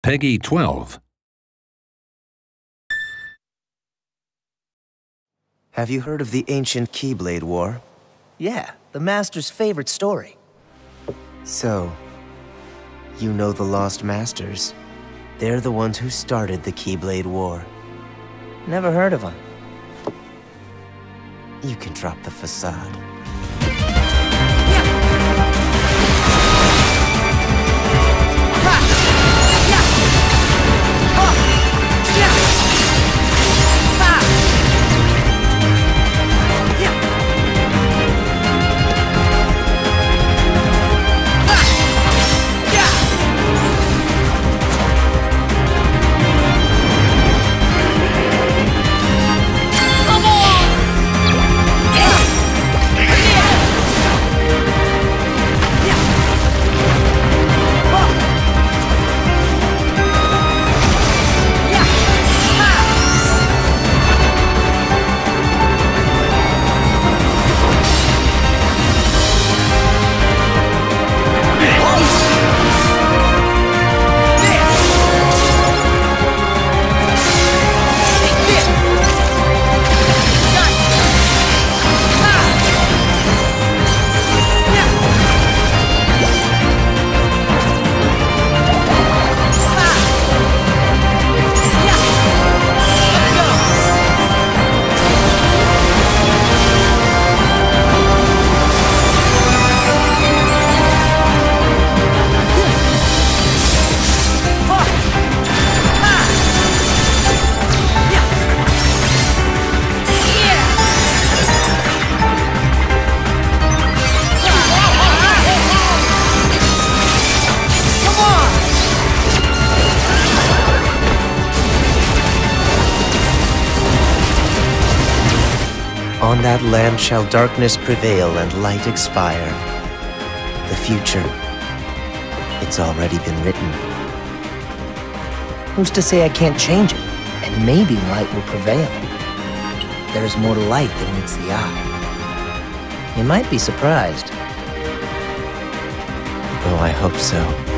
Peggy 12. Have you heard of the ancient Keyblade War? Yeah, the Master's favorite story. So, you know the Lost Masters. They're the ones who started the Keyblade War. Never heard of them. You can drop the facade. On that land shall darkness prevail and light expire. The future, it's already been written. Who's to say I can't change it? And maybe light will prevail. There is more to light than meets the eye. You might be surprised. Oh, I hope so.